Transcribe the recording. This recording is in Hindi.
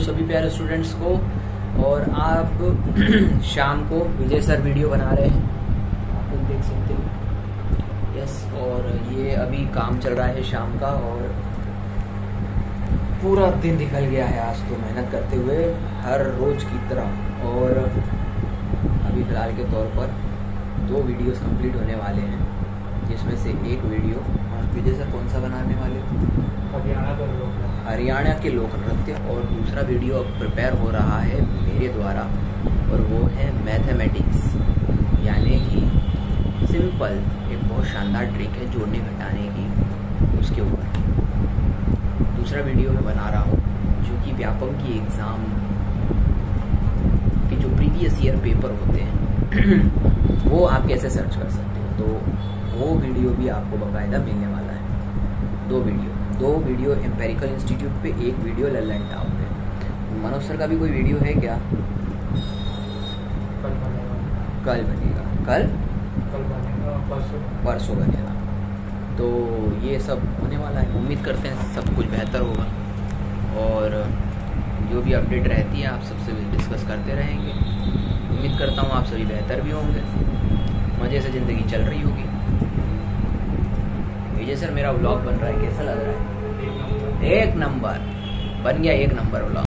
सभी प्यारे स्टूडेंट्स को। और आप शाम को विजय सर वीडियो बना रहे हैं, आप लोग देख सकते हो। यस, और ये अभी काम चल रहा है शाम का, और पूरा दिन निकल गया है आज तो मेहनत करते हुए हर रोज की तरह। और अभी फिलहाल के तौर पर 2 वीडियोस कंप्लीट होने वाले हैं, जिसमें से एक वीडियो विजय सर कौन सा बनाने वाले हो? हरियाणा के लोक नृत्य। और दूसरा वीडियो अब प्रिपेयर हो रहा है मेरे द्वारा, और वो है मैथमेटिक्स, यानी कि सिंपल एक बहुत शानदार ट्रिक है जोड़ने घटाने की, उसके ऊपर दूसरा वीडियो मैं बना रहा हूँ, जो कि व्यापम की एग्ज़ाम के जो प्रीवियस ईयर पेपर होते हैं वो आप कैसे सर्च कर सकते हो, तो वो वीडियो भी आपको बाकायदा मिलने वाला है। 2 वीडियो एम्पेरिकल इंस्टीट्यूट पे, 1 वीडियो लल्लन टाउन पे। मनोज सर का भी कोई वीडियो है क्या? कल बनेगा, कल परसों बनेगा। तो ये सब होने वाला है, उम्मीद करते हैं सब कुछ बेहतर होगा, और जो भी अपडेट रहती है आप सबसे डिस्कस करते रहेंगे। उम्मीद करता हूँ आप सभी बेहतर भी होंगे, मज़े से ज़िंदगी चल रही होगी। विजय सर मेरा व्लॉग बन रहा है, कैसा लग रहा है? 1 नंबर बन गया, 1 नंबर व्लॉग।